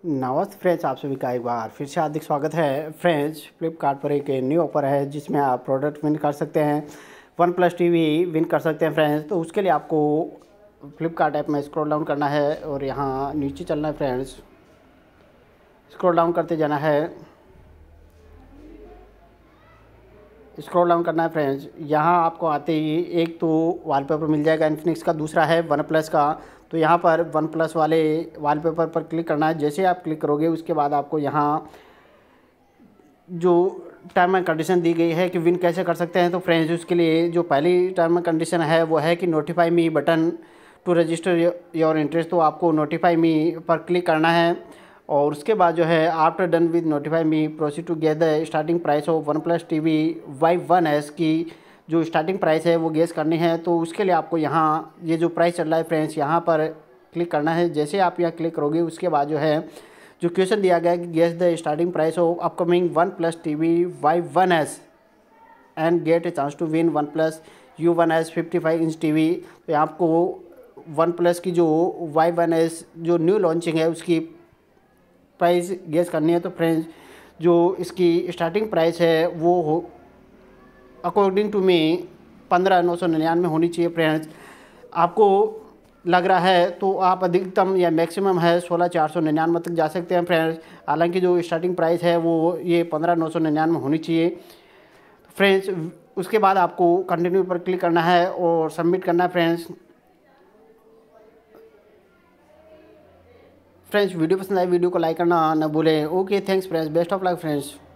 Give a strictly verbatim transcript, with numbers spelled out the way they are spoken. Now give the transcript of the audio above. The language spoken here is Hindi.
नमस्ते फ्रेंड्स, आप सभी का एक बार फिर से हार्दिक स्वागत है। फ्रेंड्स, फ्लिपकार्ट पर एक न्यू ऑफर है जिसमें आप प्रोडक्ट विन कर सकते हैं, वन प्लस टीवी विन कर सकते हैं। फ्रेंड्स, तो उसके लिए आपको फ्लिपकार्ट ऐप में स्क्रॉल डाउन करना है और यहाँ नीचे चलना है। फ्रेंड्स, स्क्रॉल डाउन करते जाना है, स्क्रॉल डाउन करना है। फ्रेंड्स, यहाँ आपको आते ही एक तो वॉलपेपर मिल जाएगा इन्फिनिक्स का, दूसरा है वन प्लस का। तो यहाँ पर वन प्लस वाले वॉलपेपर पर क्लिक करना है। जैसे आप क्लिक करोगे उसके बाद आपको यहाँ जो टर्म एंड कंडीशन दी गई है कि विन कैसे कर सकते हैं। तो फ्रेंड्स, उसके लिए जो पहली टर्म एंड कंडीशन है वो है कि notify me button to register your interest. तो आपको नोटिफाई मी पर क्लिक करना है और उसके बाद जो है after done with notify me proceed to get the starting price of OnePlus T V Y one S की जो स्टार्टिंग प्राइस है वो गेस करनी है। तो उसके लिए आपको यहाँ ये जो प्राइस चल रहा है फ्रेंड्स, यहाँ पर क्लिक करना है। जैसे आप यहाँ क्लिक करोगे उसके बाद जो है जो क्वेश्चन दिया गया है कि guess the starting price of upcoming OnePlus T V Y one S and get a chance to win OnePlus U one S fifty five inch T V. तो आपको वन प्लस की जो वाई वन एस जो न्यू लॉन्चिंग है उसकी प्राइस गेस करनी है। तो फ्रेंड्स, जो इसकी स्टार्टिंग प्राइस है वो हो अकॉर्डिंग टू मी पंद्रह नौ सौ निन्यानवे होनी चाहिए। फ्रेंड्स, आपको लग रहा है तो आप अधिकतम या मैक्सिमम है सोलह चार सौ निन्यानवे तक जा सकते हैं। फ्रेंड्स, हालांकि जो स्टार्टिंग प्राइस है वो ये पंद्रह नौ सौ निन्यानवे होनी चाहिए। फ्रेंड्स, उसके बाद आपको कंटिन्यू पर क्लिक करना है और सबमिट करना है। फ्रेंड्स फ्रेंड्स वीडियो पसंद आए वीडियो को लाइक करना न भूलें। Okay, thanks friends, best of luck friends.